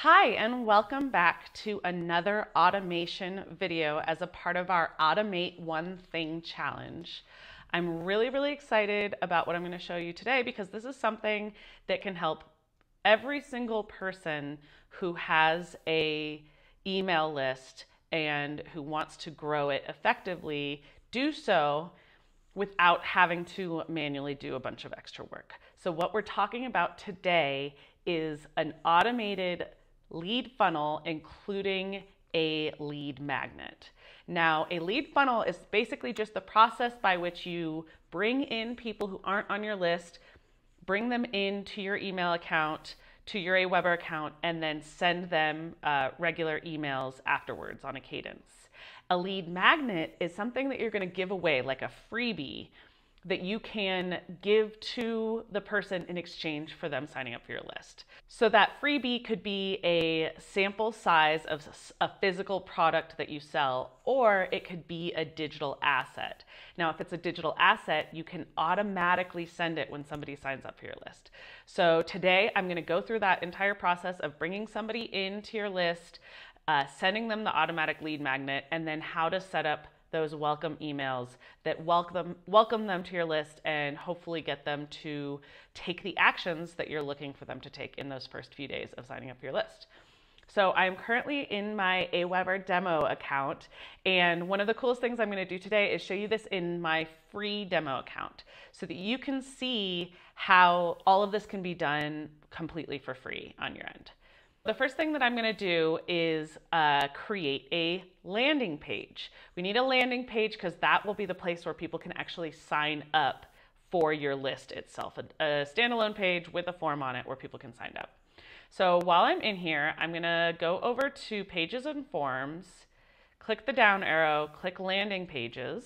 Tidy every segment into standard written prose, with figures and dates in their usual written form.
Hi, and welcome back to another automation video as a part of our Automate One Thing challenge. I'm really excited about what I'm going to show you today because this is something that can help every single person who has a email list and who wants to grow it effectively do so without having to manually do a bunch of extra work. So what we're talking about today is an automated lead funnel, including a lead magnet. Now, a lead funnel is basically just the process by which you bring in people who aren't on your list, bring them into your email account, to your Aweber account, and then send them regular emails afterwards on a cadence. A lead magnet is something that you're going to give away, like a freebie that you can give to the person in exchange for them signing up for your list. So that freebie could be a sample size of a physical product that you sell, or it could be a digital asset. Now, if it's a digital asset, you can automatically send it when somebody signs up for your list. So today I'm going to go through that entire process of bringing somebody into your list, sending them the automatic lead magnet, and then how to set up those welcome emails that welcome them to your list and hopefully get them to take the actions that you're looking for them to take in those first few days of signing up for your list. So I'm currently in my Aweber demo account, and one of the coolest things I'm going to do today is show you this in my free demo account so that you can see how all of this can be done completely for free on your end. The first thing that I'm going to do is create a landing page. We need a landing page because that will be the place where people can actually sign up for your list itself, a standalone page with a form on it where people can sign up. So while I'm in here, I'm going to go over to Pages and Forms, click the down arrow, click Landing Pages.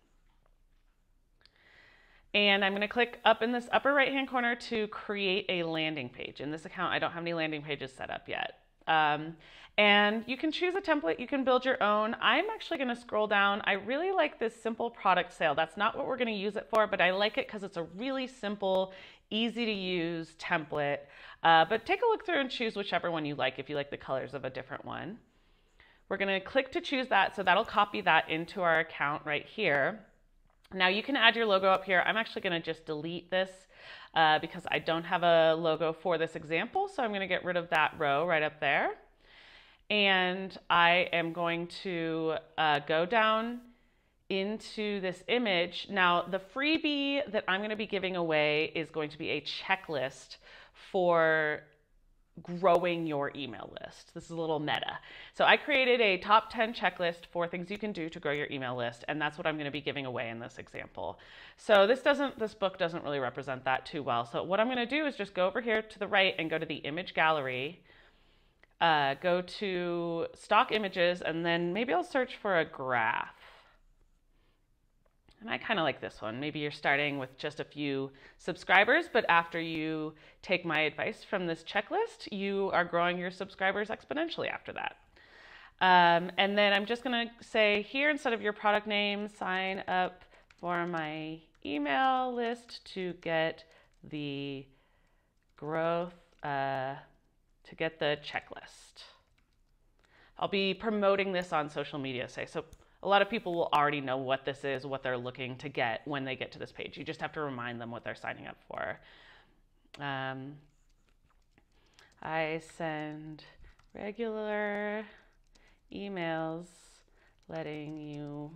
And I'm going to click up in this upper right hand corner to create a landing page. In this account, I don't have any landing pages set up yet. And you can choose a template, you can build your own. I'm actually going to scroll down. I really like this simple product sale. That's not what we're going to use it for, but I like it because it's a really simple, easy to use template. But take a look through and choose whichever one you like if you like the colors of a different one. We're going to click to choose that, so that'll copy that into our account right here. Now you can add your logo up here. I'm actually going to just delete this because I don't have a logo for this example. So I'm going to get rid of that row right up there. And I am going to go down into this image. Now the freebie that I'm going to be giving away is going to be a checklist for growing your email list. This is a little meta. So I created a top 10 checklist for things you can do to grow your email list, and that's what I'm going to be giving away in this example. So this book doesn't really represent that too well. So what I'm going to do is just go over here to the right and go to the image gallery, go to stock images, and then maybe I'll search for a graph. And I kind of like this one. Maybe you're starting with just a few subscribers, but after you take my advice from this checklist, you are growing your subscribers exponentially after that. And then I'm just going to say here, instead of your product name, sign up for my email list to get the growth, to get the checklist. I'll be promoting this on social media, so a lot of people will already know what this is, what they're looking to get when they get to this page. You just have to remind them what they're signing up for. I send regular emails letting you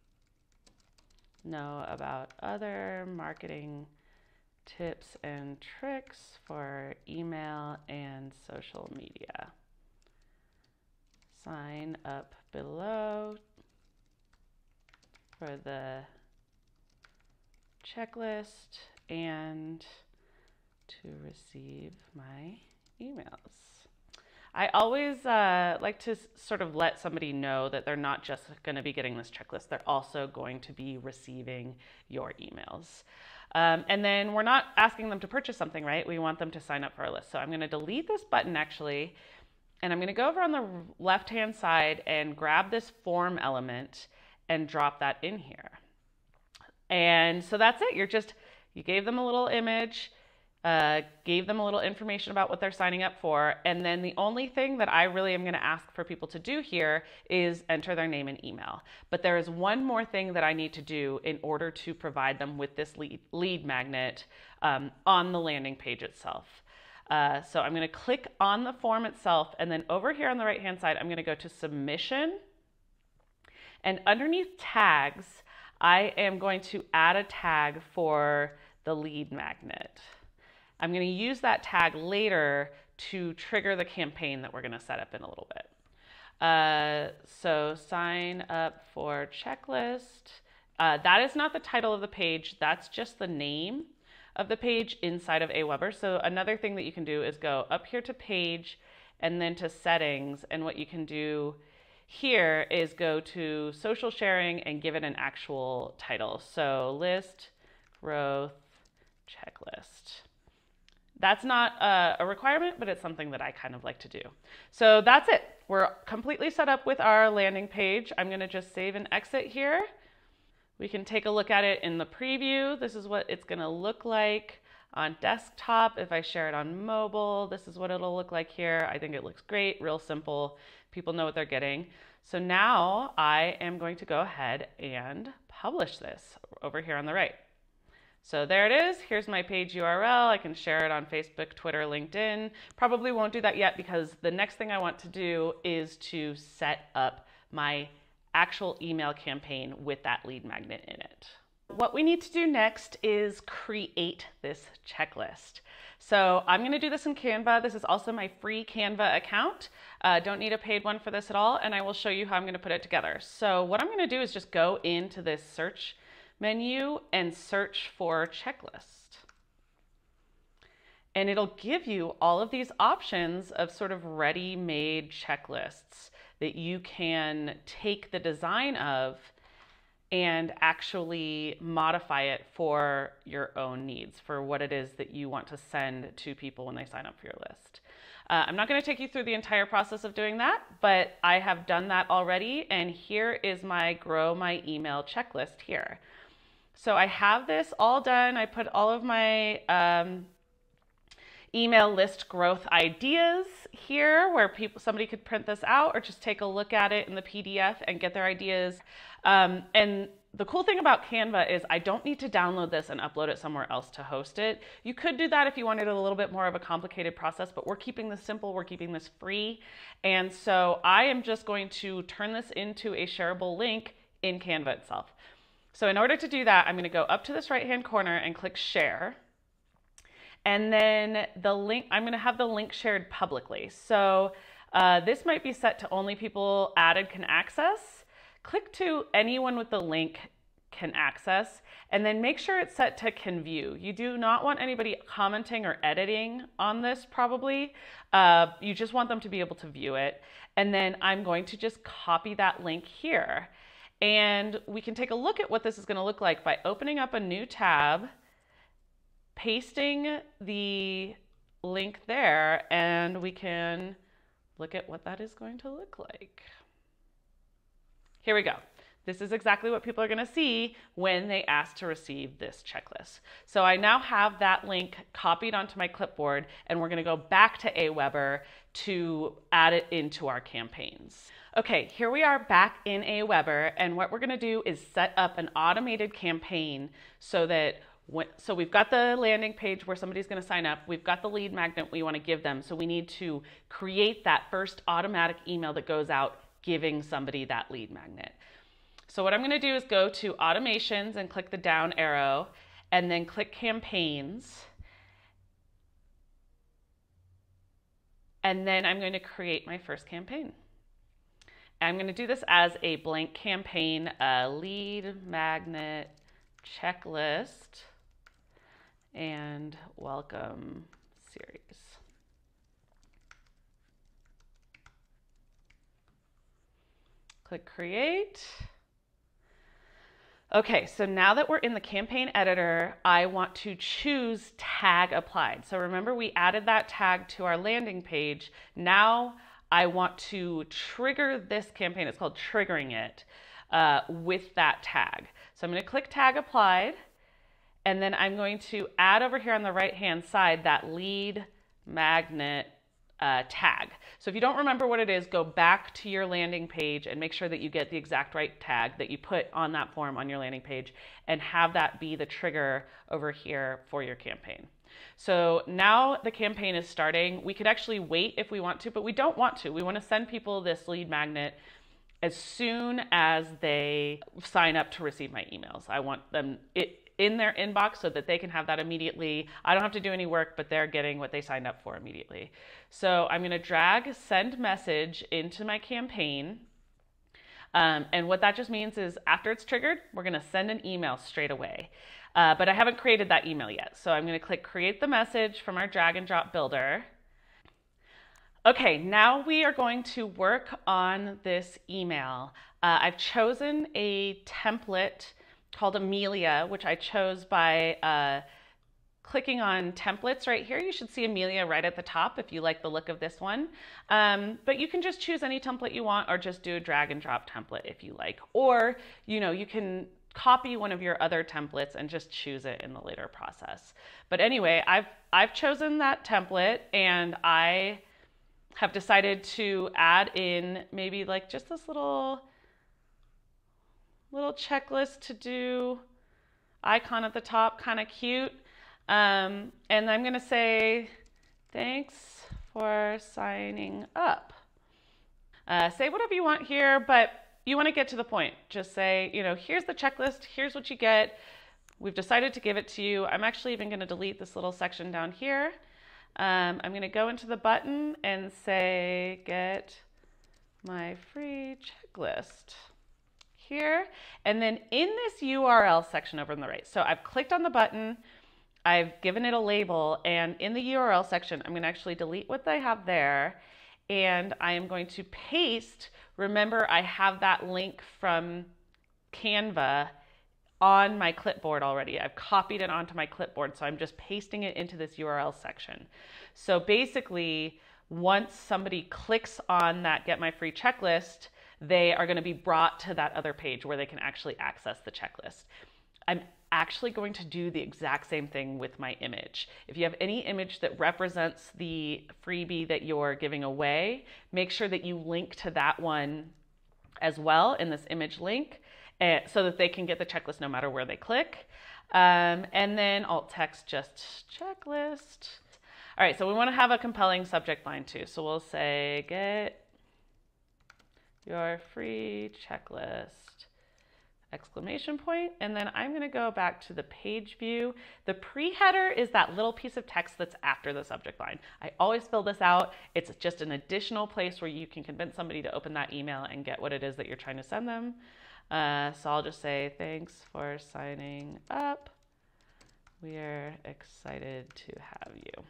know about other marketing tips and tricks for email and social media. Sign up below for the checklist and to receive my emails. I always like to sort of let somebody know that they're not just going to be getting this checklist, they're also going to be receiving your emails. And then we're not asking them to purchase something, right? We want them to sign up for our list. So I'm going to delete this button actually, and I'm going to go over on the left-hand side and grab this form element and drop that in here. And so that's it. You gave them a little image. gave them a little information about what they're signing up for. And then the only thing that I really am going to ask for people to do here is enter their name and email. But there is one more thing that I need to do in order to provide them with this lead magnet on the landing page itself. So I'm going to click on the form itself, and then over here on the right-hand side, I'm going to go to Submission. And underneath Tags, I am going to add a tag for the lead magnet. I'm going to use that tag later to trigger the campaign that we're going to set up in a little bit. So sign up for checklist. That is not the title of the page. That's just the name of the page inside of Aweber. So another thing that you can do is go up here to page and then to settings. And what you can do here is go to social sharing and give it an actual title. So list growth checklist. That's not a requirement, but it's something that I kind of like to do. So that's it. We're completely set up with our landing page. I'm going to just save and exit here. We can take a look at it in the preview. This is what it's going to look like on desktop. If I share it on mobile, this is what it'll look like here. I think it looks great, real simple. People know what they're getting. So now I am going to go ahead and publish this over here on the right. So there it is. Here's my page URL. I can share it on Facebook, Twitter, LinkedIn. Probably won't do that yet because the next thing I want to do is to set up my actual email campaign with that lead magnet in it. What we need to do next is create this checklist. So I'm going to do this in Canva. This is also my free Canva account. Don't need a paid one for this at all, and I will show you how I'm going to put it together. So what I'm going to do is just go into this search menu and search for checklist. And it'll give you all of these options of sort of ready-made checklists that you can take the design of and actually modify it for your own needs, for what it is that you want to send to people when they sign up for your list. I'm not going to take you through the entire process of doing that, but I have done that already, and here is my Grow My Email checklist here. So I have this all done. I put all of my email list growth ideas here where somebody could print this out or just take a look at it in the PDF and get their ideas. And the cool thing about Canva is I don't need to download this and upload it somewhere else to host it. You could do that if you wanted a little bit more of a complicated process, but we're keeping this simple, we're keeping this free. And so I am just going to turn this into a shareable link in Canva itself. So in order to do that, I'm going to go up to this right-hand corner and click Share. And then the link, I'm going to have the link shared publicly. So this might be set to only people added can access. Click to anyone with the link can access, and then make sure it's set to can view. You do not want anybody commenting or editing on this probably. You just want them to be able to view it. And then I'm going to just copy that link here. And we can take a look at what this is going to look like by opening up a new tab, pasting the link there, and we can look at what that is going to look like. Here we go. This is exactly what people are going to see when they ask to receive this checklist. So I now have that link copied onto my clipboard, and we're going to go back to Aweber to add it into our campaigns. Okay, here we are back in Aweber, and what we're going to do is set up an automated campaign so that so we've got the landing page where somebody's going to sign up. We've got the lead magnet we want to give them. So we need to create that first automatic email that goes out giving somebody that lead magnet. So what I'm going to do is go to Automations and click the down arrow and then click Campaigns. And then I'm going to create my first campaign. I'm going to do this as a blank campaign, lead magnet checklist and welcome series. Click create. Okay, so now that we're in the campaign editor, I want to choose tag applied. So remember we added that tag to our landing page. Now I want to trigger this campaign. It's called triggering it with that tag. So I'm going to click tag applied, And then I'm going to add over here on the right-hand side that lead magnet tag. So if you don't remember what it is, go back to your landing page and make sure that you get the exact right tag that you put on that form on your landing page and have that be the trigger over here for your campaign. So now the campaign is starting. We could actually wait if we want to, but we don't want to. We want to send people this lead magnet as soon as they sign up to receive my emails. I want them in their inbox so that they can have that immediately. I don't have to do any work, but they're getting what they signed up for immediately. So I'm going to drag send message into my campaign. And what that just means is after it's triggered, we're going to send an email straight away. But I haven't created that email yet. So I'm going to click create the message from our drag and drop builder. Okay, now we are going to work on this email. I've chosen a template called Amelia, which I chose by clicking on templates right here. You should see Amelia right at the top if you like the look of this one. But you can just choose any template you want or just do a drag and drop template if you like. Or, you can copy one of your other templates and just choose it in the later process. But anyway, I've chosen that template and I have decided to add in maybe like just this little checklist to do, icon at the top, kind of cute. And I'm going to say, thanks for signing up. Say whatever you want here, but you want to get to the point. Just say, here's the checklist. Here's what you get. We've decided to give it to you. I'm actually even going to delete this little section down here. I'm going to go into the button and say, get my free checklist here. And then in this URL section over on the right, so I've clicked on the button, I've given it a label, and in the URL section, I'm going to actually delete what I have there, and I am going to paste, remember I have that link from Canva on my clipboard already. I've copied it onto my clipboard, so I'm just pasting it into this URL section. So basically, once somebody clicks on that Get My Free Checklist, they are going to be brought to that other page where they can actually access the checklist. I'm actually going to do the exact same thing with my image. If you have any image that represents the freebie that you're giving away, make sure that you link to that one as well in this image link so that they can get the checklist no matter where they click. And then alt text just checklist. All right, so we want to have a compelling subject line too. So we'll say get your free checklist, exclamation point. And then I'm going to go back to the page view. The pre-header is that little piece of text that's after the subject line. I always fill this out. It's just an additional place where you can convince somebody to open that email and get what it is that you're trying to send them. So I'll just say, thanks for signing up. We're excited to have you.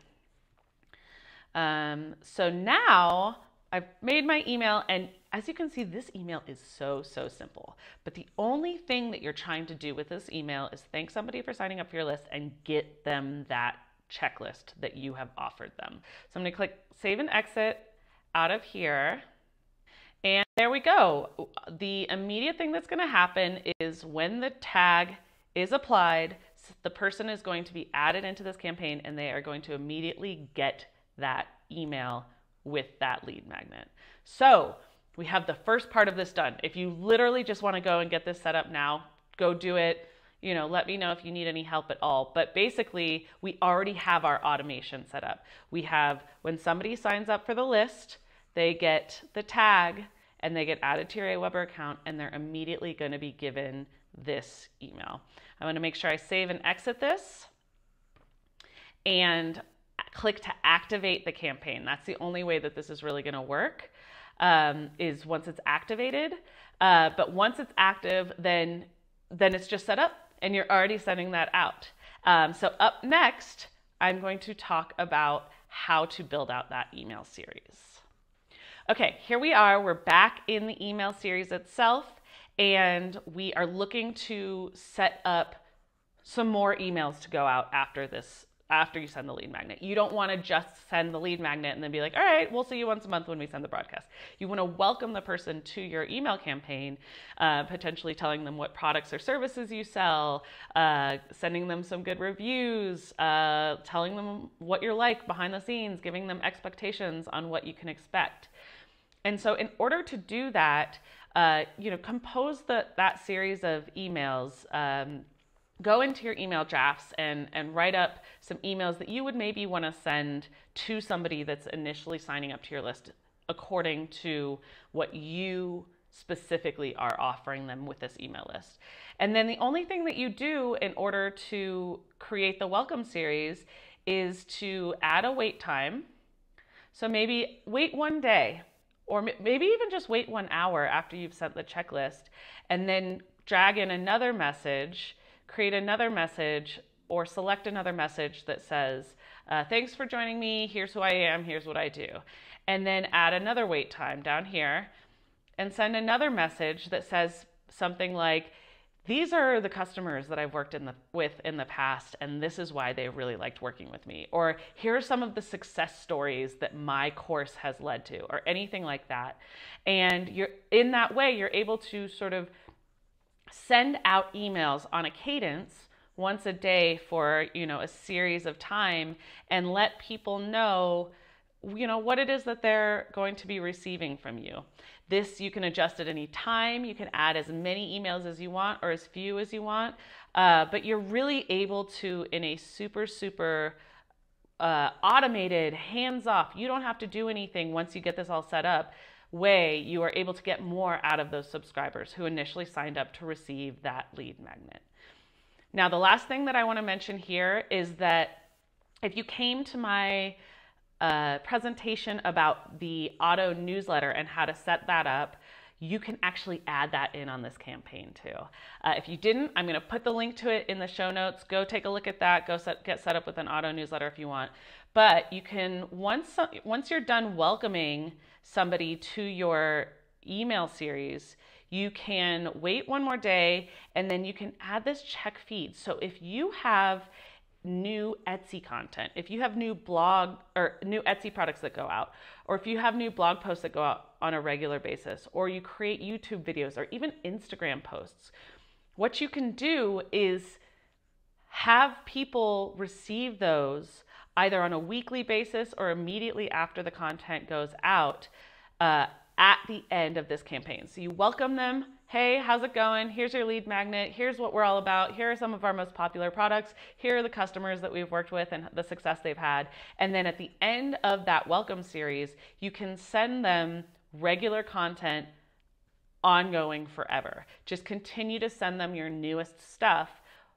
So now I've made my email, and as you can see, this email is so simple. But the only thing that you're trying to do with this email is thank somebody for signing up for your list and get them that checklist that you have offered them. So I'm going to click Save and Exit out of here. And there we go. The immediate thing that's going to happen is when the tag is applied, the person is going to be added into this campaign and they are going to immediately get that email with that lead magnet. So we have the first part of this done. If you literally just want to go and get this set up now, go do it. Let me know if you need any help at all. But basically, we already have our automation set up. We have when somebody signs up for the list, they get the tag and they get added to your Aweber account and they're immediately going to be given this email. I'm going to make sure I save and exit this and click to activate the campaign. That's the only way that this is really going to work, is once it's activated. But once it's active, then it's just set up and you're already sending that out. So up next, I'm going to talk about how to build out that email series. Okay, here we are. We're back in the email series itself, and we are looking to set up some more emails to go out after this after you send the lead magnet. You don't want to just send the lead magnet and then be like, all right, we'll see you once a month when we send the broadcast. You want to welcome the person to your email campaign, potentially telling them what products or services you sell, sending them some good reviews, telling them what you're like behind the scenes, giving them expectations on what you can expect. And so in order to do that, compose that series of emails. Go into your email drafts and write up some emails that you would maybe want to send to somebody that's initially signing up to your list according to what you specifically are offering them with this email list. And then the only thing that you do in order to create the welcome series is to add a wait time. So maybe wait 1 day, or maybe even just wait 1 hour after you've sent the checklist, and then drag in another message, create another message, or select another message that says, thanks for joining me, here's who I am, here's what I do. And then add another wait time down here and send another message that says something like, these are the customers that I've worked with in the past, and this is why they really liked working with me. Or here are some of the success stories that my course has led to, or anything like that. And in that way, you're able to sort of send out emails on a cadence once a day for, a series of time, and let people know, what it is that they're going to be receiving from you. This you can adjust at any time. You can add as many emails as you want or as few as you want, but you're really able to, in a super automated, hands-off, you don't have to do anything once you get this all set up, way you are able to get more out of those subscribers who initially signed up to receive that lead magnet. Now, the last thing that I want to mention here is that if you came to my presentation about the auto newsletter and how to set that up, you can actually add that in on this campaign too. If you didn't, I'm going to put the link to it in the show notes. Go take a look at that. Go get set up with an auto newsletter if you want. But you can, once you're done welcoming somebody to your email series, you can wait 1 more day, and then you can add this check feed. So if you have new Etsy content, if you have new blog or new Etsy products that go out, or if you have new blog posts that go out on a regular basis, or you create YouTube videos or even Instagram posts, what you can do is have people receive those either on a weekly basis or immediately after the content goes out at the end of this campaign. So you welcome them. Hey, how's it going? Here's your lead magnet. Here's what we're all about. Here are some of our most popular products. Here are the customers that we've worked with and the success they've had. And then at the end of that welcome series, you can send them regular content ongoing forever. Just continue to send them your newest stuff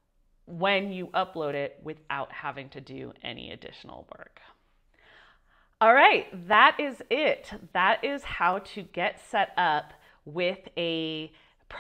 when you upload it without having to do any additional work. All right, that is it. That is how to get set up with a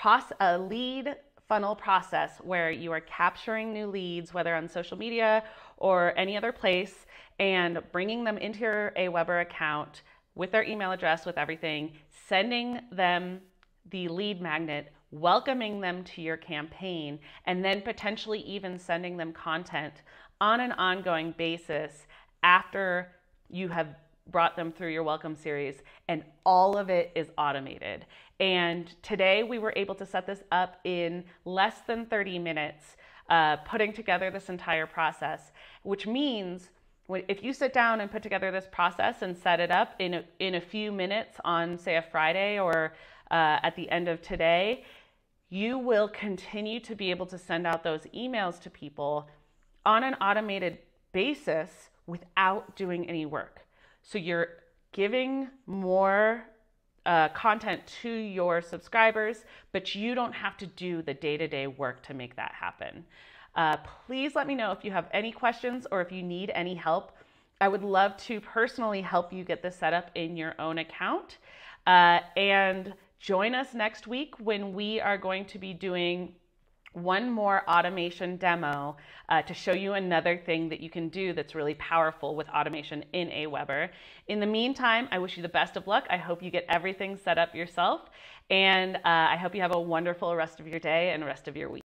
lead funnel process where you are capturing new leads, whether on social media or any other place, and bringing them into your Aweber account with their email address, with everything, sending them the lead magnet, welcoming them to your campaign, and then potentially even sending them content on an ongoing basis after you have brought them through your welcome series, and all of it is automated. And today we were able to set this up in less than 30 minutes, putting together this entire process, which means if you sit down and put together this process and set it up in a few minutes on, say, a Friday or at the end of today, you will continue to be able to send out those emails to people on an automated basis without doing any work. So you're giving more content to your subscribers, but you don't have to do the day-to-day work to make that happen. Please let me know if you have any questions or if you need any help. I would love to personally help you get this set up in your own account. And join us next week when we are going to be doing one more automation demo to show you another thing that you can do that's really powerful with automation in Aweber. In the meantime, I wish you the best of luck. I hope you get everything set up yourself, and I hope you have a wonderful rest of your day and rest of your week.